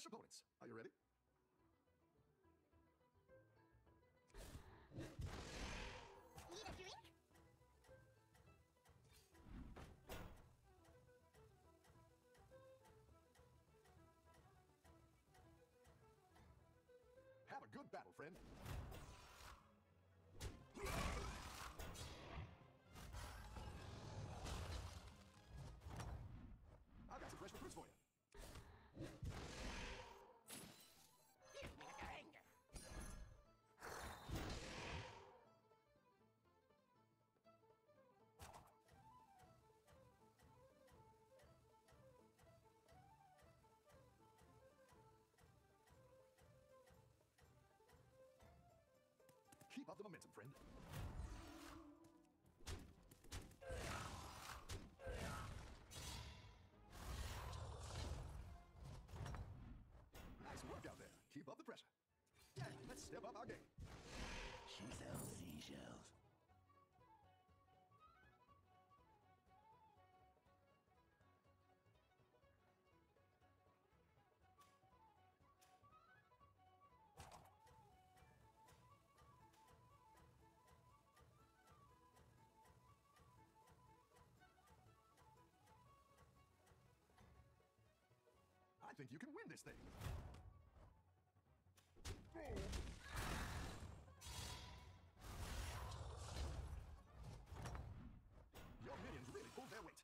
smash opponents. Are you ready? Need a drink? Have a good battle, friend. I've got some fresh recruits for you. Keep up the momentum, friend. Nice work out there. Keep up the pressure. Yeah, let's step up our game. She sells seashells. I think you can win this thing. Your minions really pulled their weight.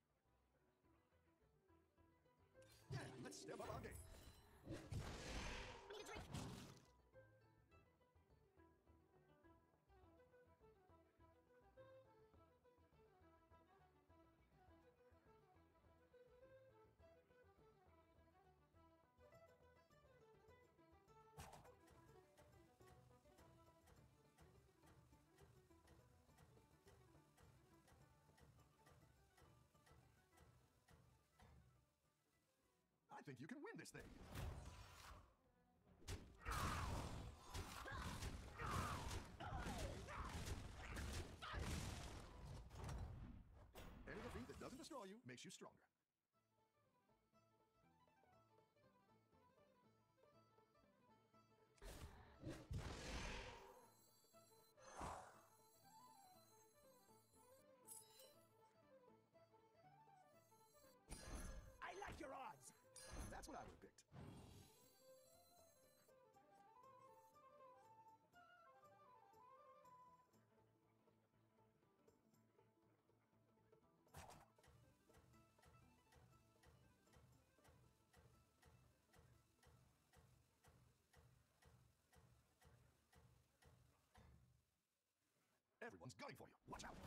Yeah, let's step up our game. Need a drink? I think you can win this thing. Any defeat that doesn't destroy you makes you stronger. I like your odds. That's what I would have picked. Everyone's gunning for you. Watch out.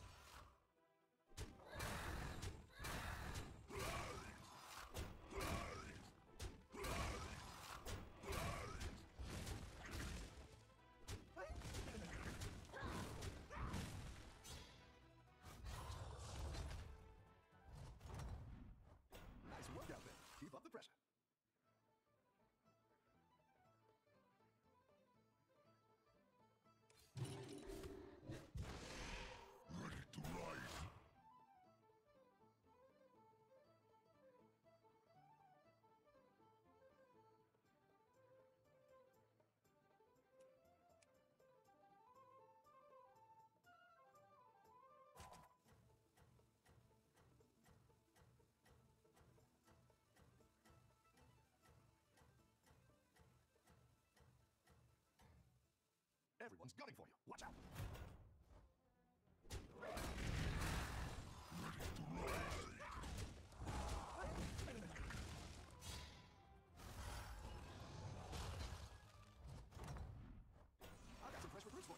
Nice work out there. Keep up the pressure. Ready to rise. Everyone's gunning for you. Watch out. Ready to rise. I've got some fresh recruits for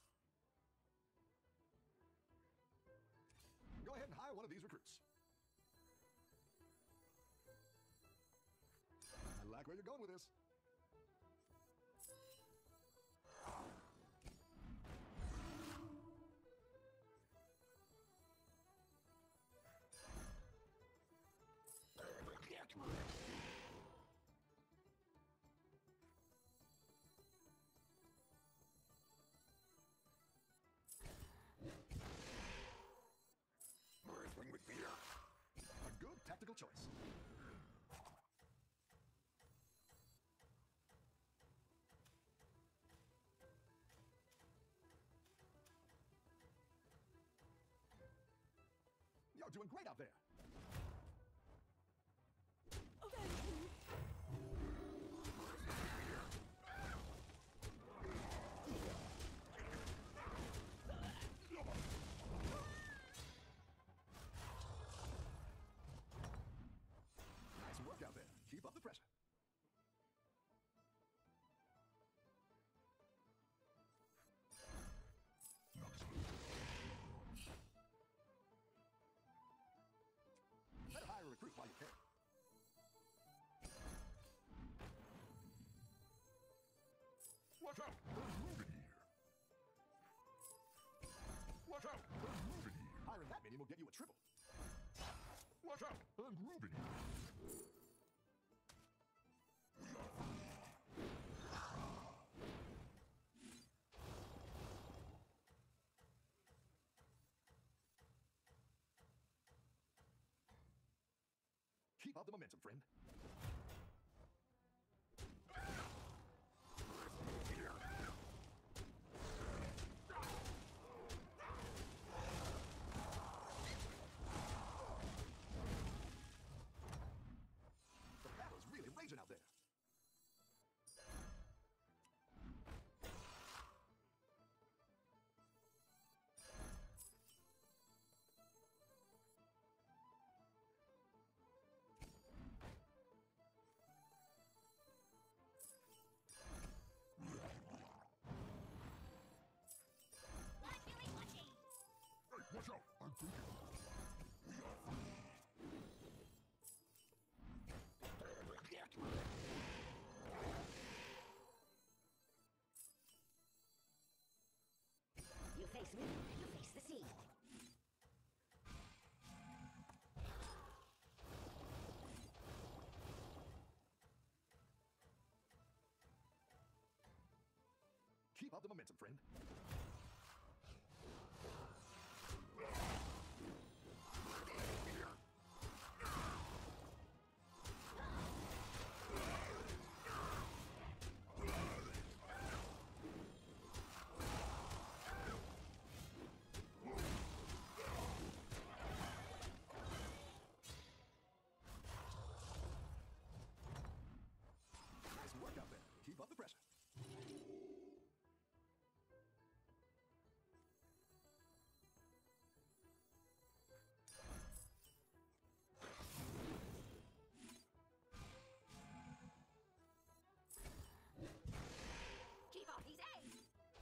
you. Go ahead and hire one of these recruits. I like where you're going with this. Earthling with fear. A good tactical choice. You're doing great out there. Nice work out there. Keep up the pressure. Better hire a recruit while you can. Watch out! There's moving here. Watch out! There's moving here. Hiring that minion will get you a triple. Watch out! There's moving here. Keep up the momentum, friend. The battle's really raging out there. Not feeling lucky. Hey, watch out! I'm thinking. You face me, you face the sea. Keep up the momentum, friend. Nice work out there. Keep up the pressure. Keep off these eggs.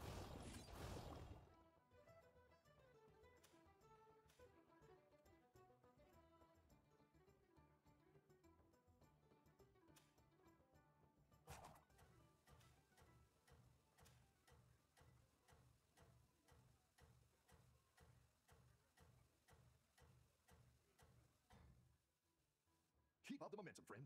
Keep up the momentum, friend.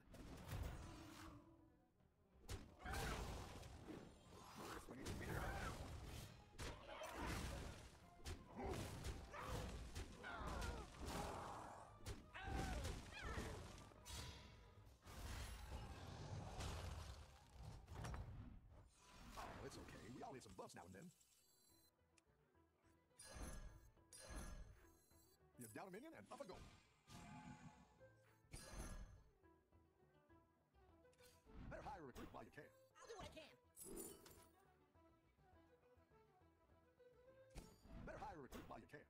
Oh, it's okay. We all need some buffs now and then. You're down a minion and up a goal. Better hire a recruit while you can. I'll do what I can. Better hire a recruit while you can.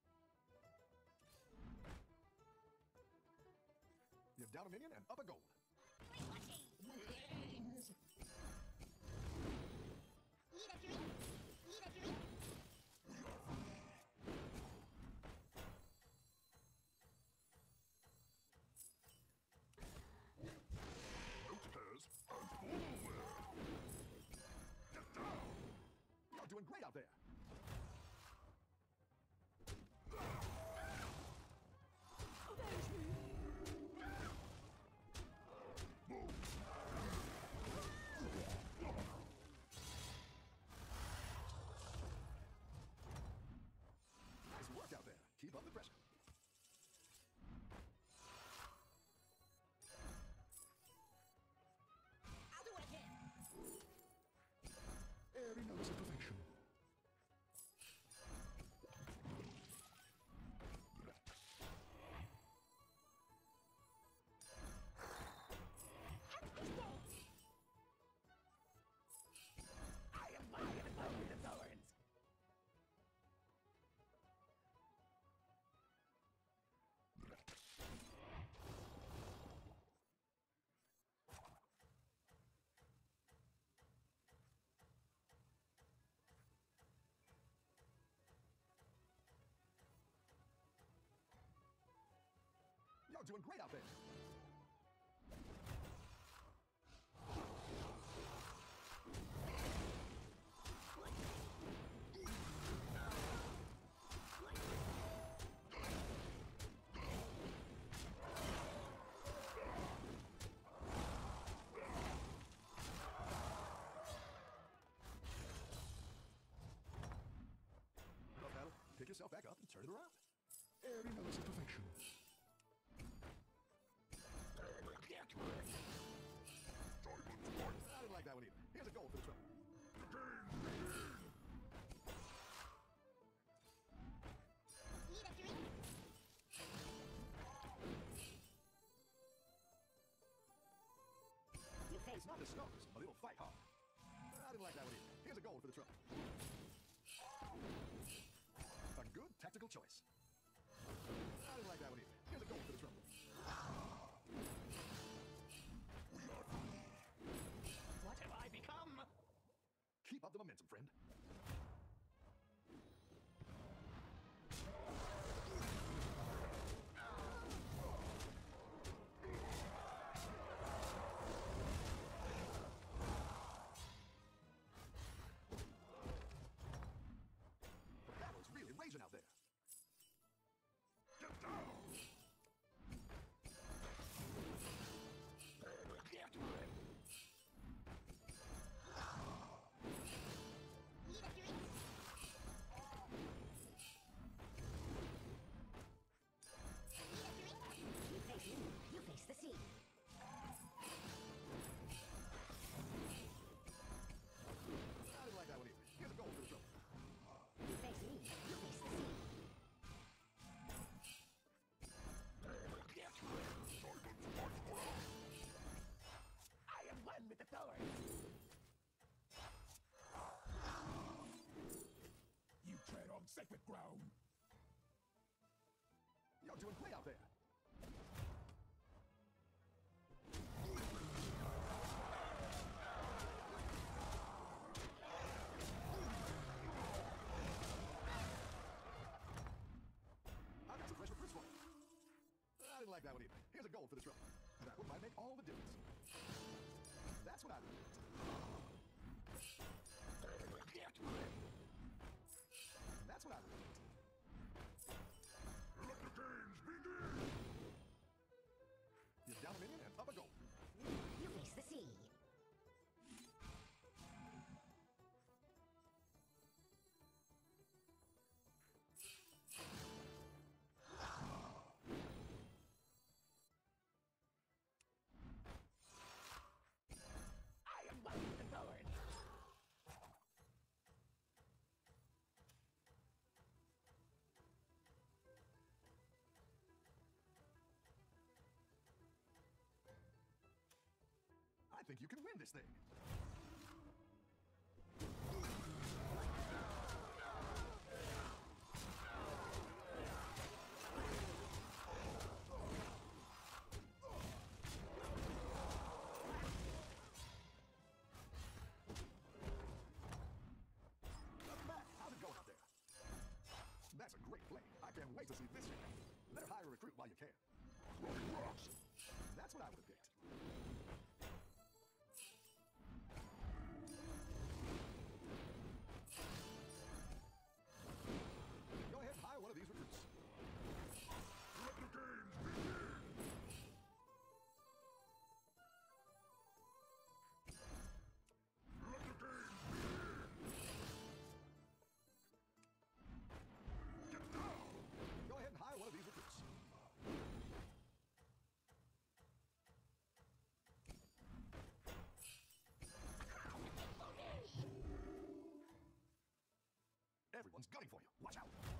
You're down a minion and up a gold. Feeling lucky. Need a drink? Need a drink? Note has and forward. Get down! You're doing great out there. Move! You're doing great out there. Rough battle. Pick yourself back up and turn it around. Every knows perfection. I didn't like that one either. Here's a goal for the trouble. Need a drink? You face It's not the stars, but it'll fight hard. I didn't like that one either. Here's a goal for the trouble. A good tactical choice. I didn't like that one either. Here's a goal for the trouble. What have I become? Keep up the momentum, friend. The battle's really raging out there. Get down! Need a drink? Need a drink? You face me. You face the sea. I didn't like that one either. Here's a goal for the trouble. You face me. You face the sea. I am one with the thorns. You tread on sacred ground. You're doing great out there. I've got some fresh recruits for you. I didn't like that one either. Here's a goal for the trouble. That one might make all the difference. That's what I do. That's what I do. Let the games begin! You're down a minion and up a goal. You face the sea. I am one with the thorns. I think you can win this thing. Welcome back. How's it going out there? That's a great play. I can't wait to see this thing. Better hire a recruit while you can. Throwing rocks. That's what I would have picked. Go ahead and hire one of these recruits. Let the games begin! Let the games begin! Get down! Go ahead and hire one of these recruits. Everyone's gunning for you. Watch out.